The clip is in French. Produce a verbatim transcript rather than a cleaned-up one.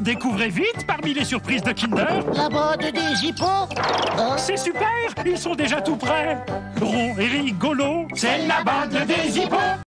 Découvrez vite parmi les surprises de Kinder. La bande des hippos. Hein? C'est super, ils sont déjà tout prêts. Rond et rigolo, c'est la bande des hippos.